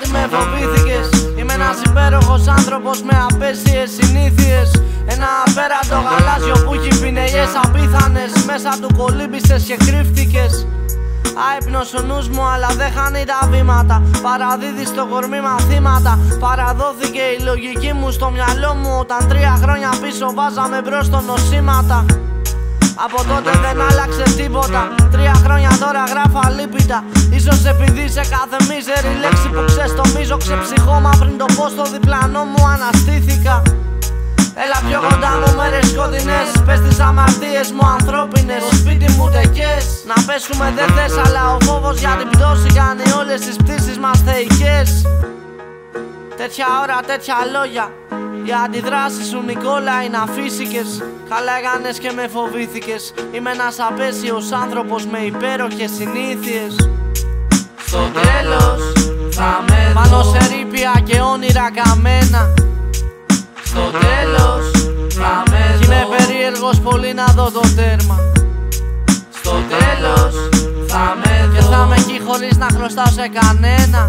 με φοβήθηκες. Είμαι ένας υπέροχος άνθρωπος με απέσιες συνήθειες. Ένα απέραντο γαλάζιο που έχει πινελιές απίθανες. Μέσα του κολύμπησες και κρύφτηκες. Άυπνος ο νους μου αλλά δεν χάνει τα βήματα. Παραδίδει στο κορμί μαθήματα. Παραδόθηκε η λογική μου στο μυαλό μου όταν 3 χρόνια πίσω βάζαμε μπρος στο νοσήματα. Από τότε δεν άλλαξε τίποτα. 3 χρόνια τώρα γράφω αλίπητα. Ίσως επειδή σε κάθε μίζερη λέξη που ξεστομίζω ξεψυχώμα. Πριν το πω στο διπλανό μου αναστήθηκα. Έλα πιο κοντά μου μέρες σκοτεινές. Πες τις αμαρτίες μου ανθρώπινες. Στο σπίτι μου τεκές. Να πέσουμε δεν θες αλλά ο φόβος για την πτώση κάνει όλες τις πτήσεις μας θεϊκές. Τέτοια ώρα τέτοια λόγια. Οι αντιδράσεις σου Νικόλα είναι αφύσικες. Καλά έκανες και με φοβήθηκες. Είμαι ένας απέσιος άνθρωπος με υπέροχες συνήθειες. Στο τέλος θα με δω πάνω σε ρήπια και όνειρα καμένα. Στο τέλος θα με δω. Κι είμαι περίεργος πολύ να δω το τέρμα. Στο τέλος θα με δω. Και θα είμαι εκεί χωρίς να χρωστάω σε κανένα.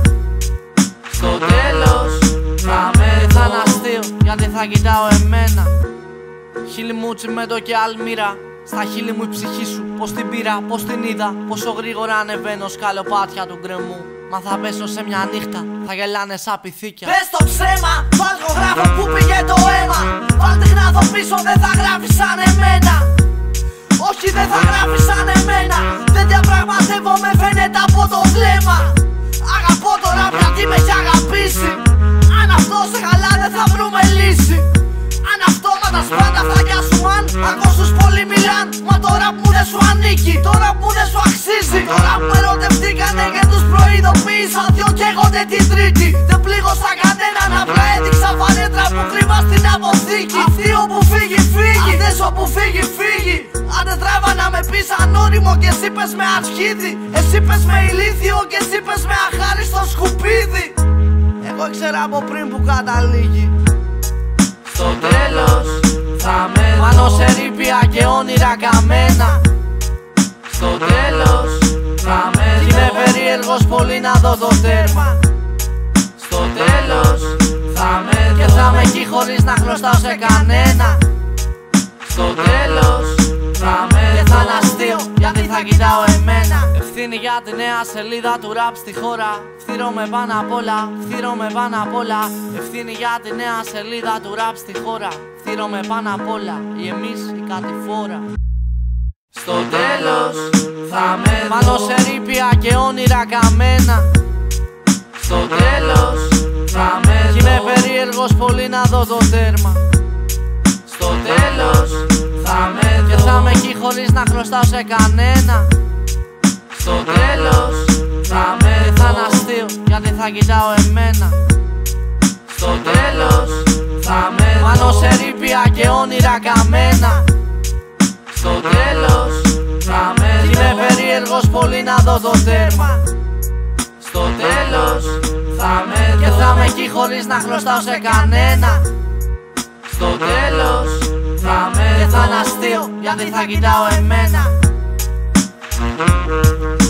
Στο τέλος θα με δω. Θα είναι αστείο γιατί θα κοιτάω εμένα. Χείλη μου τσιμέντο και αλμύρα. Στα χείλη μου η ψυχή σου. Πως την πήρα, πως την είδα. Πόσο γρήγορα ανεβαίνω σκαλοπάτια του γκρεμού. Μα θα πέσω σε μια νύχτα, θα γελάνε σαν πυθίκια. Πες το ψέμα, βαλκογράφο που πήγε το αίμα. Βάλτε να δω πίσω, δεν θα γράφεις σαν εμένα. Όχι δεν θα γράφεις σαν εμένα. Δεν διαπραγματεύομαι φαίνεται από το βλέμμα. Αγαπώ τώρα γιατί με έχει αγαπήσει. Αν αυτό σε καλά δεν θα βρούμε λύση. Αν αυτόματα σπάνε τα αυτάκια σου αν ακούσους πολύ μιλάν. Μα τώρα που δεν σου ανήκει, τώρα που δεν σου αξίζει. Τώρα που ερωτευτήκανε και τους προειδοποίησα. Δυο καίγονται την Τρίτη. Δεν πλήγωσα κανέναν, απλά έδειξα φανέτρα που κρύβα στην αποθήκη. Αυτή όπου φύγει φύγει, αυτές όπου φύγει φύγει. Αν δεν τράβα να με πεις ανώριμο και εσύ πες με αρχίδι. Εσύ πες με ηλίθιο και εσύ πες με αχάριστο σκουπίδι. Εγώ ήξερα από πριν που καταλήγει. Στο τέλος θα με δω πάνω σε ρήπια και όνειρα καμένα. Στο τέλος θα με δω. Κι είμαι περίεργος πολύ να δω το τέρμα. Στο τέλος θα με δω. Και θα είμαι εκεί χωρίς να χρωστάω σε κανένα. Στο τέλος θα με δω. Και θα είναι αστείο γιατί θα κοιτάω εμένα. Ευθύνη για τη νέα σελίδα του ραπ στη χώρα. Φθείρομαι πάνω απ' όλα, φθείρομαι πάνω απ' όλα. Ευθύνη για τη νέα σελίδα του ραπ στη χώρα. Φθείρομαι πάνω απ' όλα, ή εμείς η κατηφόρα. Στο τέλος θα με δω πάνω σε ρήπια και όνειρα καμένα. Στο τέλος θα με δω. Κι είμαι περίεργος πολύ να δω το τέρμα. Στο τέλος θα με δω. Και θα είμαι εκεί χωρίς να χρωστάω σε κανένα. Στο τέλος θα με δω. Θα είναι αστείο γιατί θα κοιτάω εμένα. Στο τέλος θα με δω πάνω σε ρήπια και όνειρα καμένα. Στο τέλος θα με δω. Κι είμαι περίεργος πολύ να δω το τέρμα. Στο τέλος θα με δω. Και θα είμαι εκεί χωρίς να χρωστάω σε κανένα. Στο τέλος θα με δω. Και θα είναι αστείο γιατί θα κοιτάω εμένα.